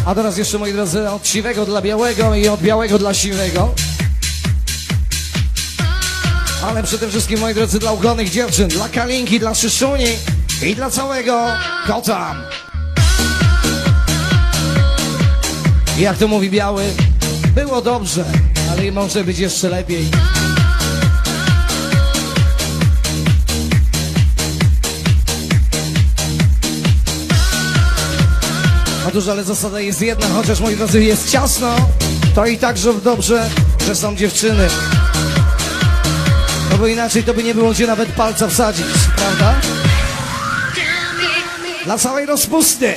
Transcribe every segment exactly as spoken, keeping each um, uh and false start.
A teraz jeszcze, moi drodzy, od siwego dla białego i od białego dla siwego. Ale przede wszystkim, moi drodzy, dla ukochanych dziewczyn, dla Kalinki, dla Szyszuni i dla całego kota. I jak to mówi Biały, było dobrze, ale może być jeszcze lepiej. Otóż, ale zasada jest jedna, chociaż, moi drodzy, jest ciasno, to i tak, że dobrze, że są dziewczyny. No bo inaczej to by nie było gdzie nawet palca wsadzić, prawda? Dla całej rozpusty.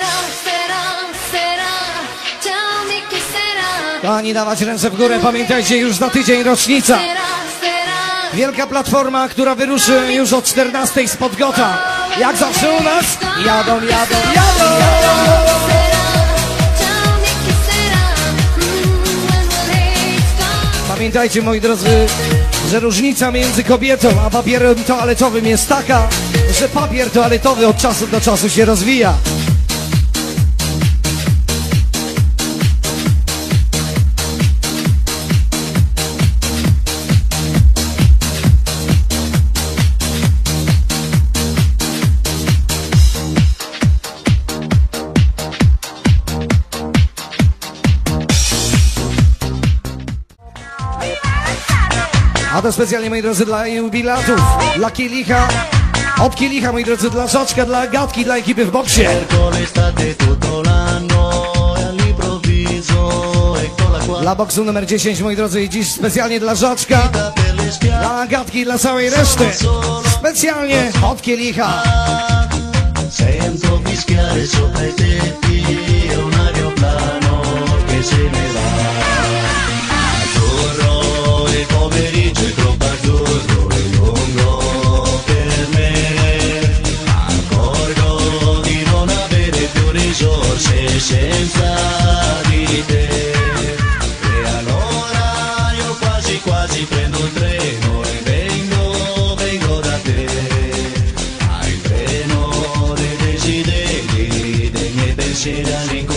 Kochani, dawać ręce w górę, pamiętajcie, już za tydzień rocznica. Wielka platforma, która wyruszy już o czternastej z Podgota. Jak zawsze u nas, jadą, jadą, jadą! Pamiętajcie, moi drodzy, że różnica między kobietą a papierem toaletowym jest taka, że papier toaletowy od czasu do czasu się rozwija. A to specjalnie, moi drodzy, dla jubilatów, dla Kielicha, od Kielicha, moi drodzy, dla Żaczka, dla Gatki, dla ekipy w boksie. Dla boksu numer dziesięć, moi drodzy, i dziś specjalnie dla Żaczka, dla Gatki, dla całej reszty. Specjalnie od Kielicha. Pomeriggio è troppo azzurro e lungo per me. Accorgo di non avere più risorse senza di te. E allora io quasi quasi prendo il treno e vengo, vengo da te. Hai il treno dei desideri, dei miei pensieri all'incontro.